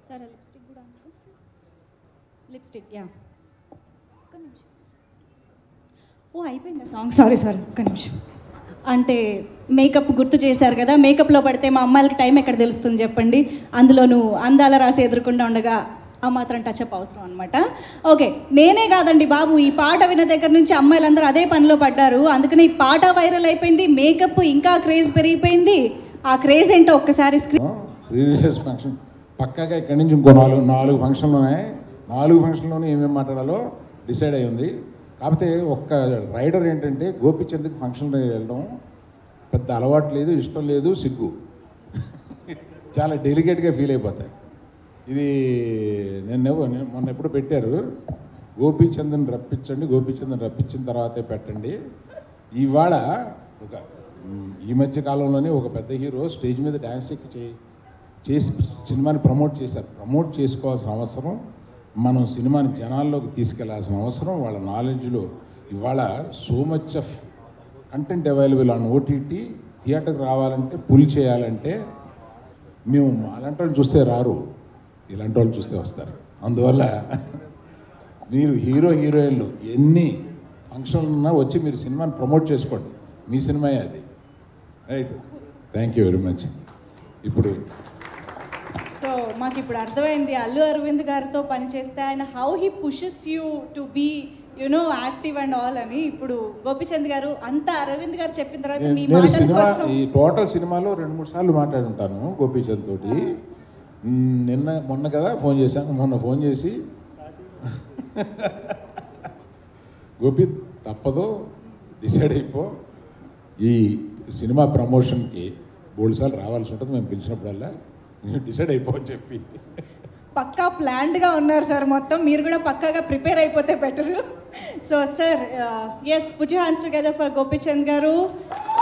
Sir lipstick కూడా అందులో lipstick yeah ఒక్క నిమిషం. ఓ అయిపోయిందా సాంగ్? సారీ ఒక్క నిమిషం. అంటే మేకప్ గుర్తు చేశారు కదా, మేకప్లో పడితే మా అమ్మాయిలకి టైం ఎక్కడ తెలుస్తుంది చెప్పండి. అందులోనూ అందాల రాసి ఎదుర్కొంటూ ఉండగా ఆ మాత్రం టచ్అప్ అవసరం అనమాట. ఓకే, నేనే కాదండి బాబు, ఈ పాట విన్న దగ్గర నుంచి అమ్మాయిలందరూ అదే పనిలో పడ్డారు. అందుకని ఈ పాట వైరల్ అయిపోయింది, మేకప్ ఇంకా క్రేజ్ పెరిగిపోయింది. ఆ క్రేజ్ ఏంటో ఒక్కసారి రిలీజియస్ ఫంక్షన్ పక్కాగా ఇక్కడి నుంచి ఇంకో నాలుగు ఫంక్షన్లు ఉన్నాయి. 4 ఫంక్షన్లోనే ఏమేమి మాట్లాడాలో డిసైడ్ అయ్యి ఉంది. కాకపోతే ఒక్క రైడర్ ఏంటంటే గోపిచంద్కి ఫంక్షన్ వెళ్ళడం పెద్ద అలవాటు లేదు, ఇష్టం లేదు, సిగ్గు. చాలా డెలికేట్గా ఫీల్ అయిపోతాయి. ఇది మొన్న ఎప్పుడు పెట్టారు, గోపిచంద్ని రప్పించండి, గోపిచంద్ని రప్పించిన తర్వాతే పెట్టండి. ఇవాళ ఈ మధ్య కాలంలోనే ఒక పెద్ద హీరో స్టేజ్ మీద డ్యాన్స్ చేసి సినిమాని ప్రమోట్ చేశారు. ప్రమోట్ చేసుకోవాల్సిన అవసరం, మనం సినిమాని జనాల్లోకి తీసుకెళ్లాల్సిన అవసరం వాళ్ళ నాలెడ్జ్లో. ఇవాళ so much of content available on OTT. థియేటర్కి రావాలంటే పుల్ చేయాలంటే మేము అలాంటి వాళ్ళు చూస్తే రారు, ఇలాంటి వాళ్ళు చూస్తే వస్తారు. అందువల్ల మీరు హీరోయిన్లు ఎన్ని ఫంక్షన్లు ఉన్నా వచ్చి మీరు సినిమాని ప్రమోట్ చేసుకోండి, మీ సినిమాయే అది. Right, thank you very much. ఇప్పుడు సో మాకు ఇప్పుడు అర్థమైంది అల్లు అరవింద్ గారితో పనిచేస్తే ఆయన how he pushes you to be active and all అని. ఇప్పుడు గోపిచంద్ గారు అంతా అరవింద్ గారు చెప్పిన తర్వాత మీ మాటల కోసం ఈ టోటల్ సినిమాలో 2-3 సార్లు మాట్లాడుంటాను గోపిచంద్ తోటి. మొన్న కదా ఫోన్ చేశాను, మొన్న ఫోన్ చేసి గోపి తప్పదో డిసైడ్ అయిపో, ఈ సినిమా ప్రమోషన్కి 3 సార్లు రావాల్సి ఉంటుంది, మేము పిలిచినప్పుడల్లా డిసైడ్ అయిపో అని చెప్పి పక్కా ప్లాన్డ్గా ఉన్నారు సార్. మొత్తం మీరు కూడా పక్కాగా ప్రిపేర్ అయిపోతే better. So sir, yes, put your hands together for Gopichand గారు.